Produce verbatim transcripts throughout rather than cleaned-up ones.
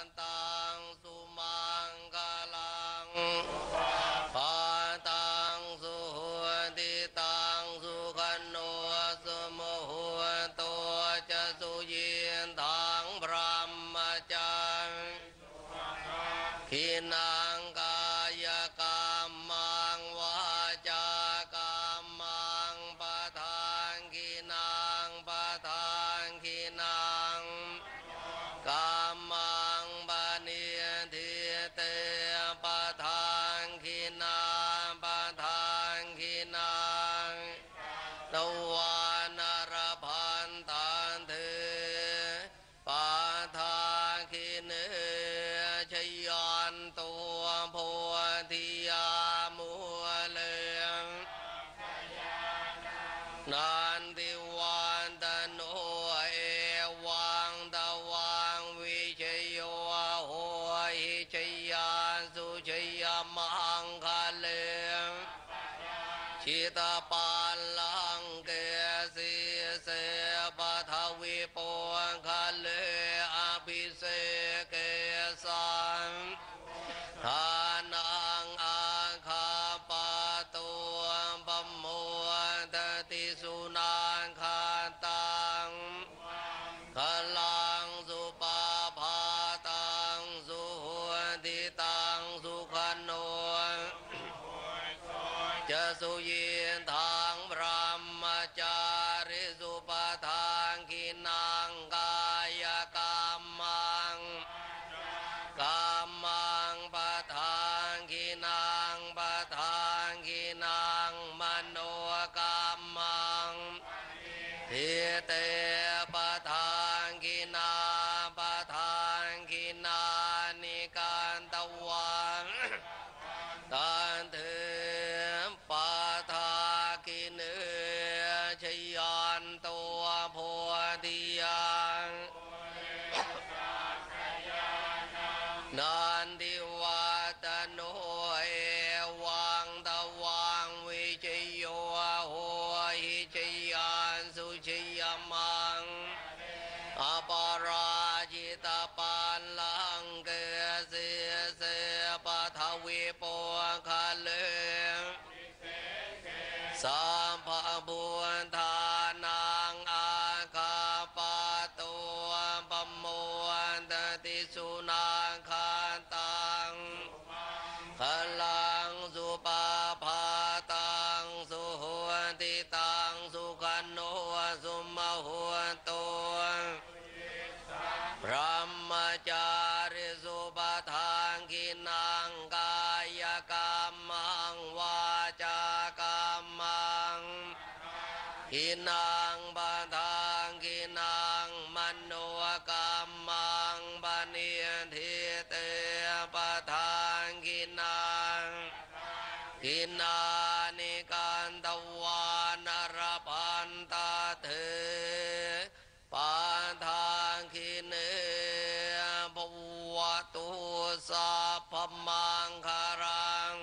ตังสุมังคลังปาตังสุติตังสุขันโนสุโมโหตัวจะสุยินทังพรหมจารย์ขินังกายกรรมังวาจากรรมังปะทานขินังปะทานขินังกรรมังปะเนียทิเตปะทานขินังปะทานขินังตวานรพันตันเถปะทานขิเนชยันตัวโพธิยามุเลนันติวันตโนเอวังตวังวิเชโยโหหิชยาสุชยมังคะเลชิตาปัลลังเกสีเสปทวิปุคะเลอภิเศกเกสังทานังอาคาปะตัวปโมตติสุนังคาตังขลังสุปาภาตังสุติตังสุขันโนจะสุยินทางพรหมจาริสุปทานขินังกายกรรมังกรรมังปะทานขินังปะทานขินังมโนกรรมังทิเตปะทานขินาปะทานขินานิการตวันการเถิมปะทากิเนชยันตัวโพธิยานนันทิวัตโนเอวังตวังวิเชโยโหหิชยานสุชยมังอปาราจิตาปัลลังเกสีเสปทวิปุคะเลสัมภบุญทานังอาคาปะตัวปโมตติสุนังคาตังขลังสุปาภาตังสุโหติตังสุขันโนสุมโหตัวพรหมจาริสุปทานขินังกายกรรมังวาจากรรมังขินังปะทานขินังมโนกรรมังปะเนียทิเตปะทานขินังขินานิการตวานรพันตาเถปะทานขิเนภวตุสัพพมังคารัง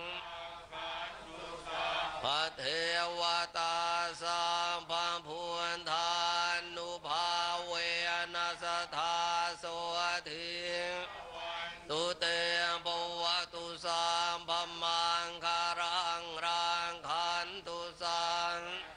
พระเทวตาสัมภพุทธานุภาเวนัสธาโสทิตุเตปวตุสัมภมังคารังรังขันตุสัง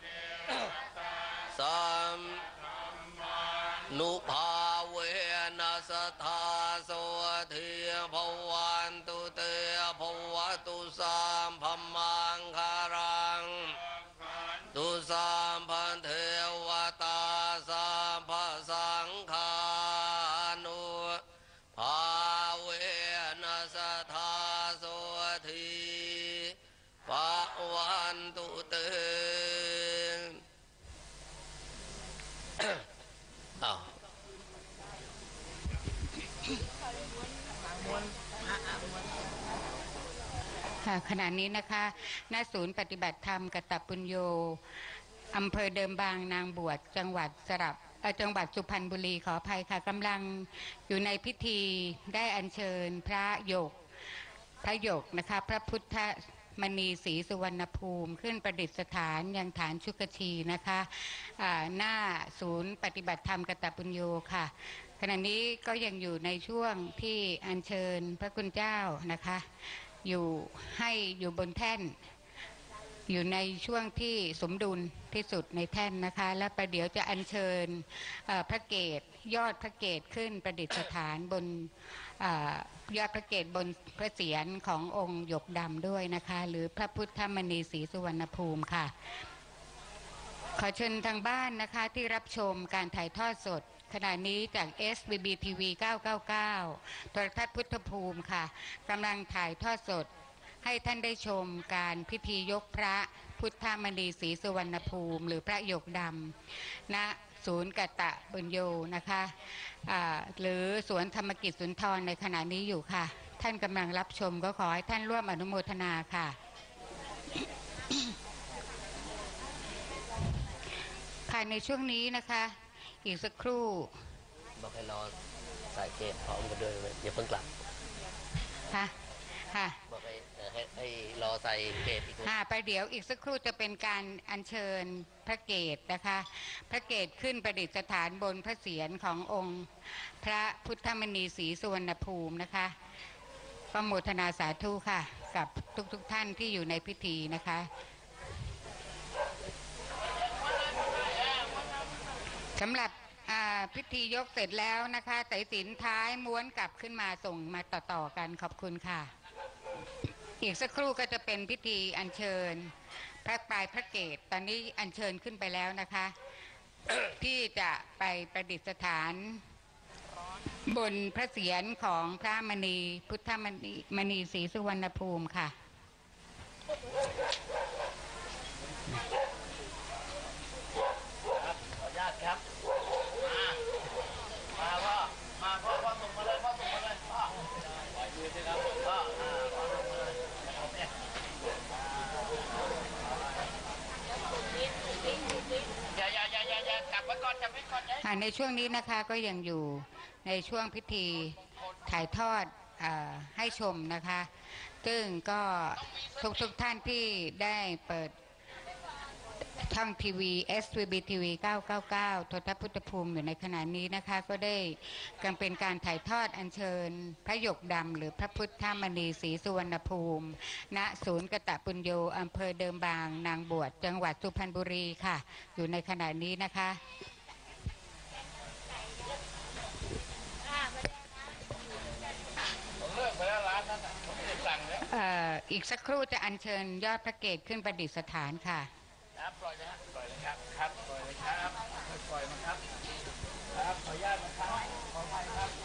สัมนุภาเวนัสธาโสทิภวันตุเตภวตุสัมภมังคารังตุสัมภเทวตาสัมภสังฆานุภาเวนัสธาโสทิภวันตุเตอ้าวค่ะขณะนี้นะคะณศูนย์ปฏิบัติธรรมกตปุญโญอำเภอเดิมบางนางบวชจังหวัดสระจังหวัดสุพรรณบุรีขออภัยค่ะกำลังอยู่ในพิธีได้อัญเชิญพระหยกพระหยกนะคะพระพุทธมณีศรีสุวรรณภูมิขึ้นประดิษฐานยังฐานชุกชีนะคะหน้าศูนย์ปฏิบัติธรรมกตปุญโญค่ะขขณะนี้ก็ยังอยู่ในช่วงที่อัญเชิญพระคุณเจ้านะคะอยู่ให้อยู่บนแท่นอยู่ในช่วงที่สมดุลที่สุดในแท่นนะคะและประเดี๋ยวจะอัญเชิญพระเกศยอดพระเกศขึ้นประดิษฐานบนยอดพระเกศบนพระเศียรขององค์หยกดำด้วยนะคะหรือพระพุทธมณีศรีสุวรรณภูมิค่ะขอเชิญทางบ้านนะคะที่รับชมการถ่ายทอดสดขณะนี้จาก เอส บี บี ที วี เก้าเก้าเก้า โทรทัศน์พุทธภูมิค่ะกำลังถ่ายทอดสดให้ท่านได้ชมการพิธียกพระพุทธมณีศรีสุวรรณภูมิหรือพระหยกดำณศูนย์กัตตะบุญโยนะคะหรือสวนธรรมกิจสุนทรในขณะนี้อยู่ค่ะท่านกำลังรับชมก็ขอให้ท่านร่วมอนุโมทนาค่ะ ค่ะในช่วงนี้นะคะอีกสักครู่บอกให้รอใส่เกตพร้อมกันด้วยอย่าเพิ่งกลับค่ะค่ะบอกให้ให้ให้รอใส่เกตอีกค่ะไปเดี๋ยวอีกสักครู่จะเป็นการอัญเชิญพระเกศนะคะพระเกศขึ้นประดิษฐานบนพระเศียรขององค์พระพุทธมณีศรีสุวรรณภูมินะคะก็โมทนาสาธุค่ะกับทุกๆ ท่านที่อยู่ในพิธีนะคะสำหรับพิธียกเสร็จแล้วนะคะสายสิญจน์ท้ายม้วนกลับขึ้นมาส่งมาต่อๆกันขอบคุณค่ะอีกสักครู่ก็จะเป็นพิธีอัญเชิญพระปลายพระเกศตอนนี้อัญเชิญขึ้นไปแล้วนะคะ ที่จะไปประดิษฐานบนพระเศียรของพระมณีพุทธมณีมณีศรีสุวรรณภูมิค่ะครับมามาพ่อมาพ่อพ่อส่งมาเลยพ่อส่งมาเลยพ่อปล่อยมือสิครับพ่ออ่าพ่อส่งมาเลยเอาเนี่ยอย่าอย่าอย่าอย่าอย่ากลับไว้ก่อนจับไว้ก่อนในช่วงนี้นะคะก็ยังอยู่ในช่วงพิธีถ่ายทอดให้ชมนะคะซึ่งก็ทุกทุกท่านที่ได้เปิดช่องทีวี เอส บี บี ที วี เก้าเก้าเก้า โทรทัศน์พุทธภูมิอยู่ในขณะนี้นะคะก็ได้กำเป็นการถ่ายทอดอัญเชิญพระหยกดำหรือพระพุทธมณีศรีสุวรรณภูมิณศูนย์กตปุญโญอำเภอเดิมบางนางบวชจังหวัดสุพรรณบุรีค่ะอยู่ในขณะนี้นะคะอีกสักครู่จะอัญเชิญยอดพระเกศขึ้นประดิษฐานค่ะครับปล่อยเลยครับปล่อยเลยครับครับปล่อยเลยครับปล่อยมันครับครับขออนุญาตนะครับขออภัยครับ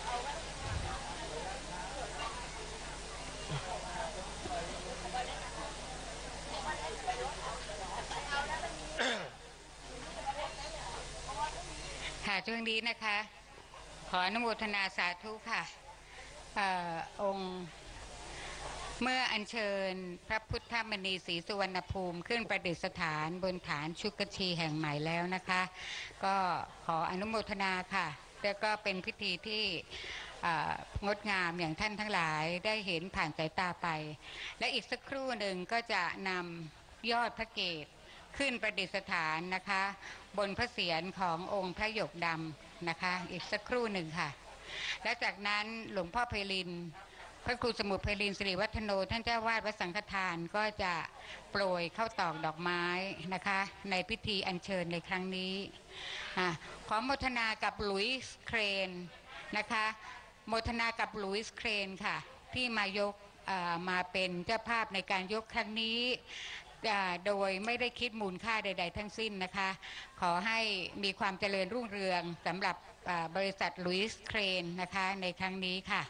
ค่ะช่วงนี้นะคะขออนุโมทนาสาธุค่ะองค์เมื่ออัญเชิญพระพุทธมณีศรีสุวรรณภูมิขึ้นประดิษฐานบนฐานชุกชีแห่งใหม่แล้วนะคะก็ขออนุโมทนาค่ะแล้วก็เป็นพิธีที่งดงามอย่างท่านทั้งหลายได้เห็นผ่านสายตาไปและอีกสักครู่หนึ่งก็จะนำยอดพระเกศขึ้นประดิษฐานนะคะบนพระเศียรขององค์พระหยกดำนะคะอีกสักครู่หนึ่งค่ะและจากนั้นหลวงพ่อไพลินพระครูสมุทรไพลินสิริวัฒโนท่านเจ้าวาดวัดสังฆทานก็จะโปรยเข้าตอกดอกไม้นะคะในพิธีอัญเชิญในครั้งนี้ขอโมทนากับลุยส์เครนนะคะโมทนากับลุยส์เครนค่ะที่มายกมาเป็นเจ้าภาพในการยกครั้งนี้โดยไม่ได้คิดมูลค่าใดๆทั้งสิ้นนะคะขอให้มีความเจริญรุ่งเรืองสำหรับบริษัทลุยส์เครนนะคะในครั้งนี้ค่ะ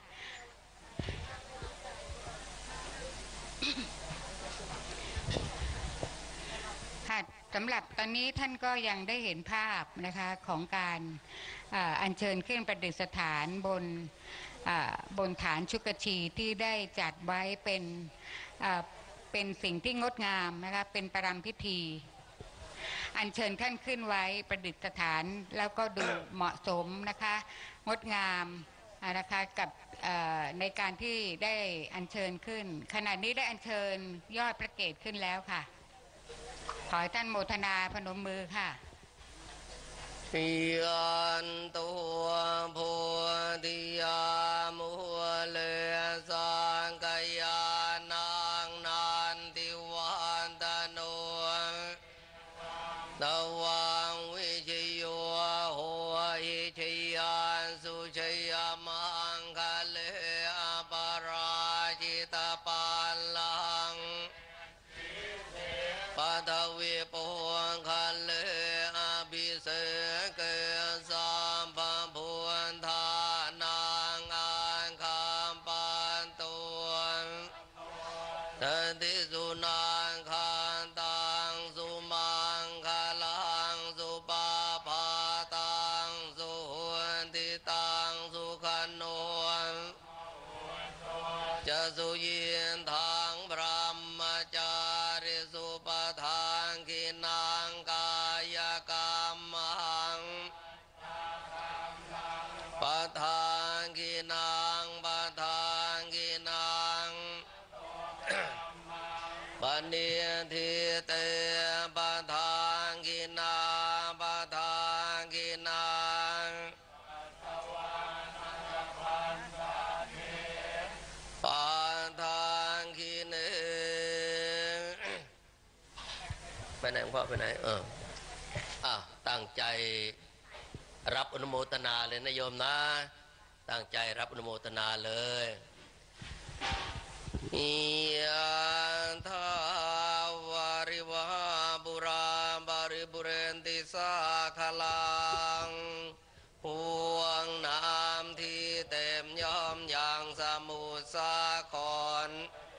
ค่ะสำหรับตอนนี้ท่านก็ยังได้เห็นภาพนะคะของการอัญเชิญขึ้นประดิษฐานบนบนฐานชุกชีที่ได้จัดไว้เป็นเป็นสิ่งที่งดงามนะคะเป็นประรำพิธีอัญเชิญท่านขึ้นไว้ประดิษฐานแล้วก็ดูเหมาะสมนะคะงดงามนะคะกับในการที่ได้อัญเชิญขึ้นขณะนี้ได้อัญเชิญยอดพระเกศขึ้นแล้วค่ะขอให้ท่านโมทนาพนมมือค่ะยันตัวโพธิยามุเลสังกยานังนันติวันตโนตวังวิชโยโหหิชยานสุชยมังคะเลอปราชิตปัลลังปัทวิปุงคะเลอภิเสกสัมภพุทธานังอังคัมปันตุทันติสุนังคันตังสุมังคลังสุปาภาตังสุหุนติตังสุขันโนจะสุยินทางพรหมจาริสุปทานขินังกายกรรมังปทานขินังปทานขินังปณิทิเตปทานขินาปทานขินังปทานขิเนไปไหนพ่อไปไหนเอออ่ะตั้งใจรับอนุโมทนาเลยนะโยมนะตั้งใจรับอนุโมทนาเลยยันทาวาริวหาบุราบาริบุเรนติสาคลังห่วงน้ำที่เต็มย่อมอย่างสมุทรสาคร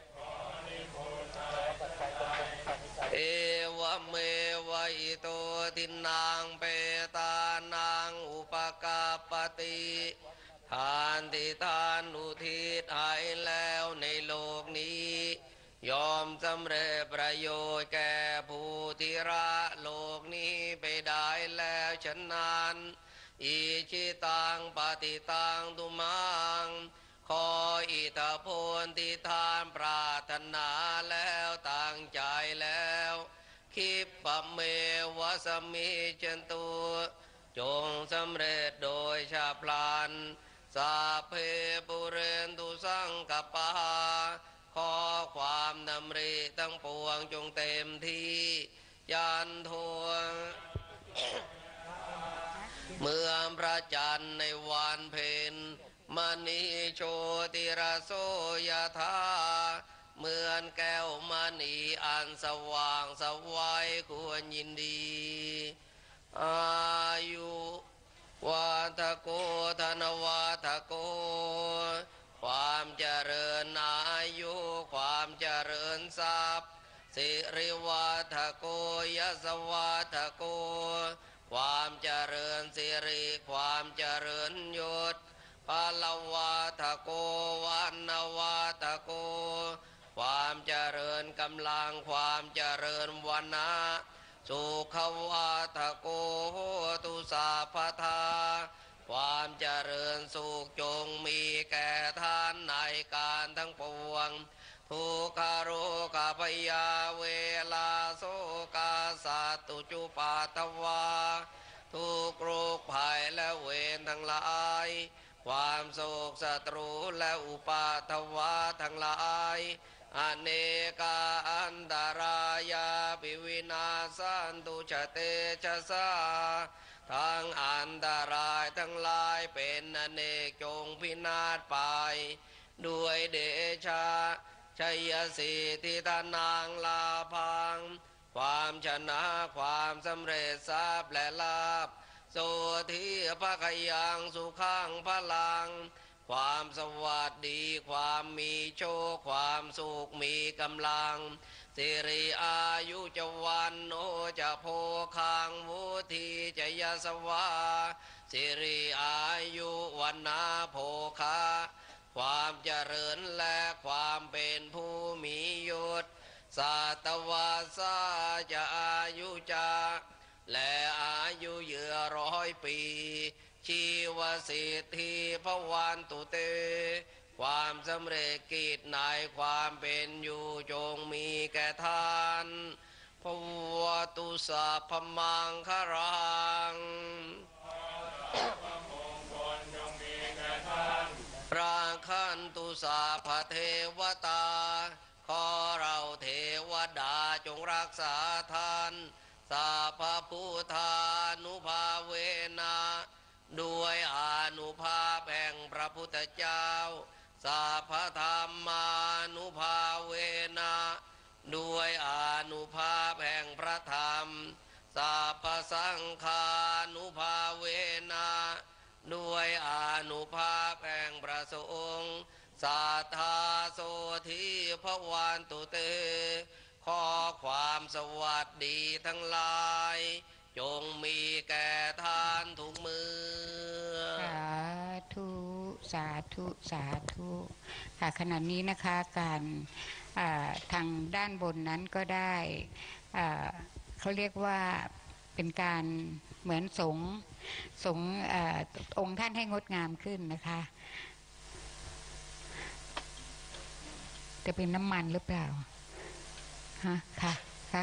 เอวเมวะอิโตทินังเปตานังอุปกาปติทานที่ทานอุทิศให้แล้วในโลกนี้ยอมสำเร็จประโยชน์แก่ผู้ที่ละโลกนี้ไปได้แล้วฉะนั้นอิชิตังปฏิตังตุมังขออิทธิพลที่ทานปรารถนาแล้วตั้งใจแล้วคิปปะเมวะสมิจันตุจงสำเร็จโดยชาพลันสาเพปุเรนตุสังกปาขอความดำริทั้งปวงจงเต็มที่ยันทวง เมื่อพระจันทร์ในวันเพ็ญมณีโชติระโสยธาเหมือนแก้วมณีอันสว่างสวัยควรยินดีอายุวัฏโกธนวัฏโกความเจริญอายุความเจริญทรัพย์สิริวัฏโกยสวัฏโกความเจริญสิริความเจริญยศพลวัฏโกวันนวัฏโกความเจริญกำลังความเจริญวันนะสุขวัฏโกโหตุสาพทาความเจริญสุขจงมีแก่ท่านในการทั้งปวงทุกขโรคพยาเวลาโสกาสัตตุจุปาตวาทุกโรคภัยและเวรทั้งหลายความโศกศัตรูและอุปาทวาทั้งหลายอเนกาอันตรายาปิวินาสันตุชเตชะสาทั้งอันตรายทั้งหลายเป็นอเนกจงพินาศไปด้วยเดชะชัยสิทธิทานางลาพังความชนะความสำเร็จทรัพย์และลาภโสธีภคยังสุขังพลังความสวัสดีความมีโชคความสุขมีกำลังสิริอายุจะวันโนจะโพคังวุธีจะยสวาสิริอายุวันนาโภคาความเจริญและความเป็นผู้มียศสัตวาสาจะอายุจะและอายุเยือร้อยปีชีวสิทธิพวันตุเตความสำเร็จกิจในความเป็นอยู่จงมีแก่ท่านภวตุสัพพมังครังตุสาพเทวตาขอเราเทวดาจงรักษาท่านสาพพุทธานุภาเวนะด้วยอานุภาพแห่งพระพุทธเจ้าสาพธรรมานุภาเวนะด้วยอานุภาพแห่งพระธรรมสาพสังฆานุภาเวนะด้วยอานุภาพแห่งพระสงฆ์สัทธาโสธีภวันตุเตขอความสวัสดีทั้งหลายจงมีแก่ท่านทุกมือสาธุสาธุสาธุค่ะขณะนี้นะคะการทางด้านบนนั้นก็ได้เขาเรียกว่าเป็นการเหมือนสงสงองค์ท่านให้งดงามขึ้นนะคะจะเป็นน้ำมันหรือเปล่าฮะค่ะค่ะ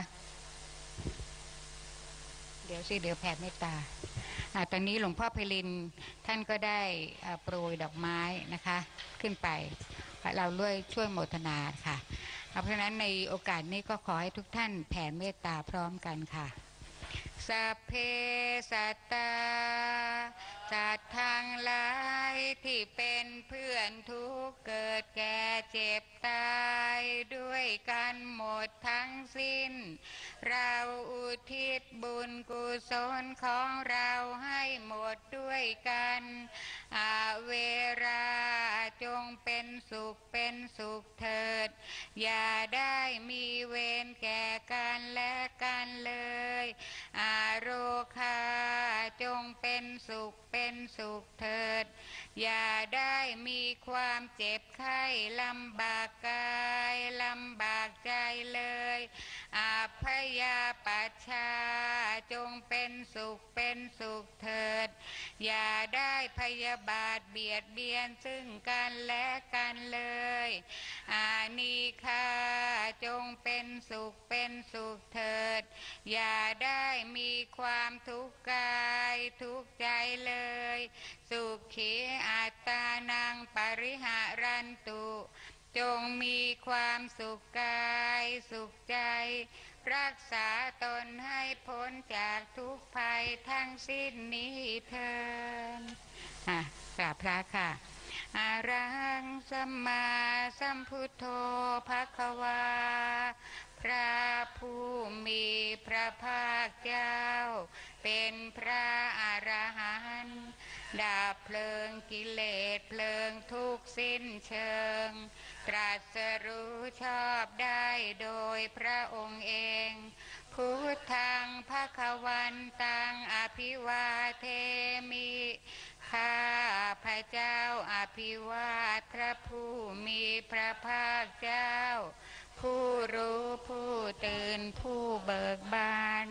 เดี๋ยวสิเดี๋ยวแผ่เมตตาอ่าตอนนี้หลวงพ่อเพลินท่านก็ได้โปรยดอกไม้นะคะขึ้นไปเราด้วยช่วยโมทนาค่ะเพราะฉะนั้นในโอกาสนี้ก็ขอให้ทุกท่านแผ่เมตตาพร้อมกันค่ะสัพเพสัตตาสัตว์ทั้งหลายที่เป็นเพื่อนทุกข์เกิดแก่เจ็บตายด้วยกันหมดทั้งสิ้นเราอุทิศบุญกุศลของเราให้หมดด้วยกันอาเวราจงเป็นสุขเป็นสุขเถิดอย่าได้มีเวรแก่กันและกันเลยอาโรคาจงเป็นสุขเป็นสุขเถิดอย่าได้มีความเจ็บไข้ลำบากกายลำบากใจเลยอาพยาปัชชาจงเป็นสุขเป็นสุขเถิดอย่าได้พยาบาทเบียดเบียนซึ่งกันและกันเลยอานิฆาจงเป็นสุขเป็นสุขเถิดอย่าได้มีความทุกข์กายทุกข์ใจเลยสุขีอัตตานังปริหารันตุจงมีความสุขกายสุขใจรักษาตนให้พ้นจากทุกภัยทั้งสิ้นนี้เถิดอ่ะกราบพระค่ะอะระหังสัมมาสัมพุทโธภควาพระผู้มีพระภาคเจ้าเป็นพระอรหันต์ดับเพลิงกิเลสเพลิงทุกข์สิ้นเชิงตรัสรู้ชอบได้โดยพระองค์เองพุทธังภควันตังอภิวาเทมิข้าพระเจ้าอภิวาทพระผู้มีพระภาคเจ้าผู้รู้ผู้ตื่นผู้เบิกบาน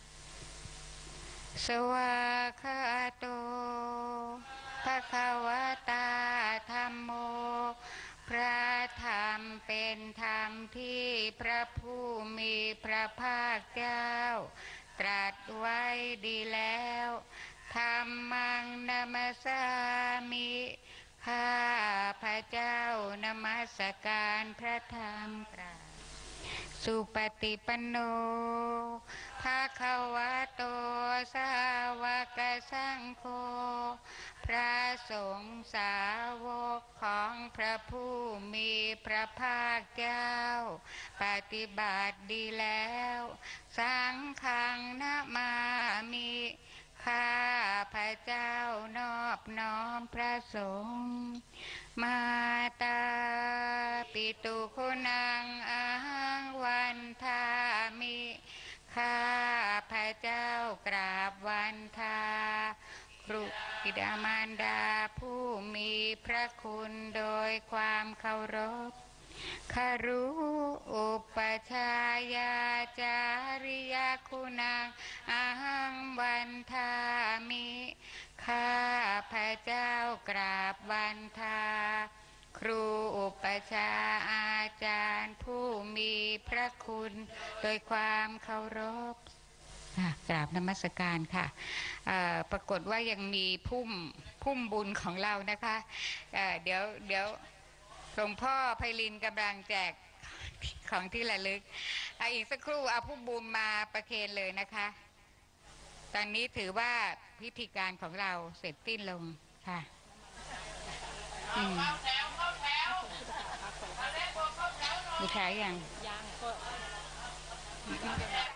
สวากขาโตภควตาธัมโมพระธรรมเป็นธรรมที่พระผู้มีพระภาคเจ้าตรัสไว้ดีแล้วธัมมังนัมสสามิข้าพระเจ้านมัสการพระธรรมกราบสุปฏิปันโนภควโตสาวกสังโฆพระสงฆ์สาวกของพระผู้มีพระภาคเจ้าปฏิบัติดีแล้วสังฆังนะมามิข้าพระเจ้านอบน้อมพระสงฆ์มาตาปิตุคุณังอาหังวันทามิข้าพระเจ้ากราบวันทาครุบิดามารดาผู้มีพระคุณโดยความเคารพคารุอุปชายาจาริยคุณังอาหังวันทามิข้าพระเจ้ากราบวันทาครูอุปชาอาจารย์ผู้มีพระคุณโดยความเคารพกราบนมัสการค่ะปรากฏว่ายังมีพุ่มพุ่มบุญของเรานะคะเดี๋ยวเดี๋ยวหลวงพ่อไพลินกำลังแจกของที่ระลึกเอาอีกสักครู่เอาผู้บุญมาประเคนเลยนะคะตอนนี้ถือว่าพิธีการของเราเสร็จสิ้นลงค่ะอืมมีขายยังยังก็